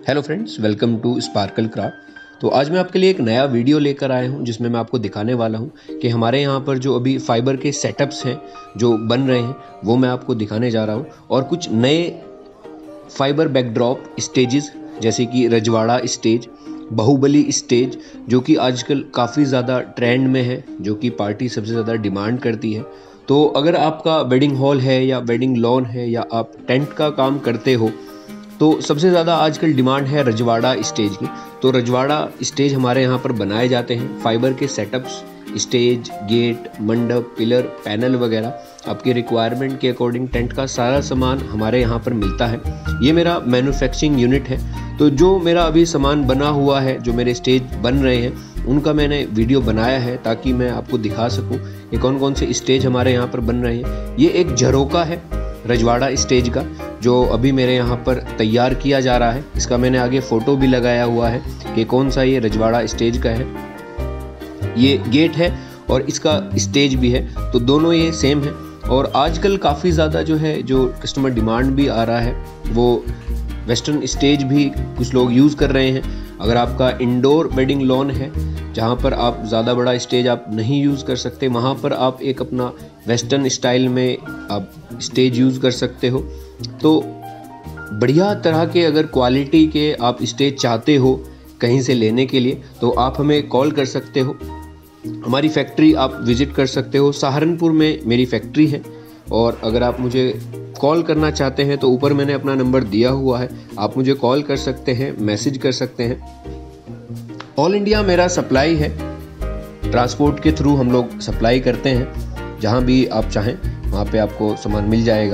Hello friends, welcome to sparkle craft. तो आज मैं आपके लिए एक नया वीडियो लेकर आया हूं जिसमें मैं आपको दिखाने वाला हूं कि हमारे यहां पर जो अभी फाइबर के सेटअप्स हैं जो बन रहे हैं वो मैं आपको दिखाने जा रहा हूं, और कुछ नए फाइबर बैकड्रॉप स्टेजेस जैसे कि रजवाड़ा स्टेज, बाहुबली स्टेज जो कि आजकल काफ़ी ज़्यादा ट्रेंड में है, जो कि पार्टी सबसे ज़्यादा डिमांड करती है। तो अगर आपका वेडिंग हॉल है या वेडिंग लॉन है या आप टेंट का काम करते हो तो सबसे ज़्यादा आजकल डिमांड है रजवाड़ा स्टेज की। तो रजवाड़ा स्टेज हमारे यहाँ पर बनाए जाते हैं। फाइबर के सेटअप्स, स्टेज, गेट, मंडप, पिलर, पैनल वगैरह आपके रिक्वायरमेंट के अकॉर्डिंग टेंट का सारा सामान हमारे यहाँ पर मिलता है। ये मेरा मैन्युफैक्चरिंग यूनिट है। तो जो मेरा अभी सामान बना हुआ है, जो मेरे स्टेज बन रहे हैं, उनका मैंने वीडियो बनाया है ताकि मैं आपको दिखा सकूं कि कौन कौन से स्टेज हमारे यहाँ पर बन रहे हैं। ये एक झरोका है रजवाड़ा स्टेज का जो अभी मेरे यहाँ पर तैयार किया जा रहा है। इसका मैंने आगे फ़ोटो भी लगाया हुआ है कि कौन सा ये रजवाड़ा स्टेज का है। ये गेट है और इसका स्टेज भी है, तो दोनों ये सेम है। और आजकल काफ़ी ज़्यादा जो है, जो कस्टमर डिमांड भी आ रहा है, वो वेस्टर्न स्टेज भी कुछ लोग यूज़ कर रहे हैं। अगर आपका इंडोर वेडिंग लॉन है जहाँ पर आप ज़्यादा बड़ा स्टेज आप नहीं यूज़ कर सकते, वहाँ पर आप एक अपना वेस्टर्न स्टाइल में आप स्टेज यूज़ कर सकते हो। तो बढ़िया तरह के अगर क्वालिटी के आप स्टेज चाहते हो कहीं से लेने के लिए तो आप हमें कॉल कर सकते हो। हमारी फैक्ट्री आप विज़िट कर सकते हो। सहारनपुर में मेरी फैक्ट्री है, और अगर आप मुझे कॉल करना चाहते हैं तो ऊपर मैंने अपना नंबर दिया हुआ है, आप मुझे कॉल कर सकते हैं, मैसेज कर सकते हैं। ऑल इंडिया मेरा सप्लाई है, ट्रांसपोर्ट के थ्रू हम लोग सप्लाई करते हैं। जहां भी आप चाहें वहां पे आपको सामान मिल जाएगा।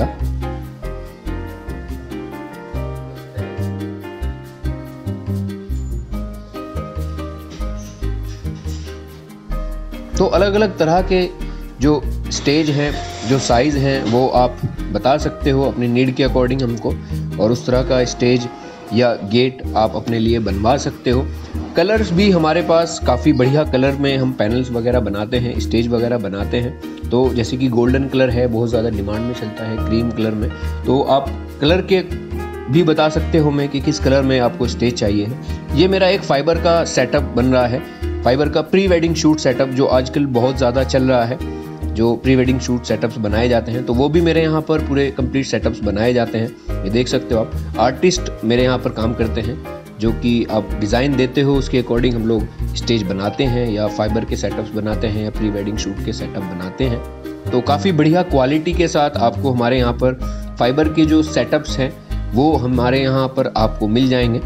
तो अलग अलग तरह के जो स्टेज हैं, जो साइज़ हैं, वो आप बता सकते हो अपनी नीड के अकॉर्डिंग हमको, और उस तरह का स्टेज या गेट आप अपने लिए बनवा सकते हो। कलर्स भी हमारे पास काफ़ी बढ़िया कलर में हम पैनल्स वगैरह बनाते हैं, स्टेज वगैरह बनाते हैं। तो जैसे कि गोल्डन कलर है, बहुत ज़्यादा डिमांड में चलता है, क्रीम कलर में। तो आप कलर के भी बता सकते हो मैं कि किस कलर में आपको स्टेज चाहिए है। ये मेरा एक फाइबर का सेटअप बन रहा है, फाइबर का प्री वेडिंग शूट सेटअप जो आजकल बहुत ज़्यादा चल रहा है, जो प्री वेडिंग शूट सेटअप्स बनाए जाते हैं। तो वो भी मेरे यहाँ पर पूरे कंप्लीट सेटअप्स बनाए जाते हैं। ये देख सकते हो आप। आर्टिस्ट मेरे यहाँ पर काम करते हैं, जो कि आप डिज़ाइन देते हो उसके अकॉर्डिंग हम लोग स्टेज बनाते हैं, या फाइबर के सेटअप्स बनाते हैं, या प्री वेडिंग शूट के सेटअप बनाते हैं। तो काफ़ी बढ़िया क्वालिटी के साथ आपको हमारे यहाँ पर फाइबर के जो सेटअप्स हैं वो हमारे यहाँ पर आपको मिल जाएंगे।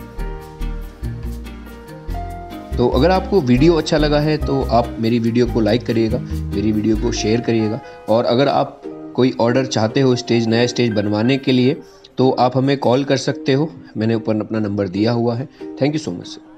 तो अगर आपको वीडियो अच्छा लगा है तो आप मेरी वीडियो को लाइक करिएगा, मेरी वीडियो को शेयर करिएगा। और अगर आप कोई ऑर्डर चाहते हो स्टेज, नया स्टेज बनवाने के लिए, तो आप हमें कॉल कर सकते हो। मैंने ऊपर अपना नंबर दिया हुआ है। Thank you so much.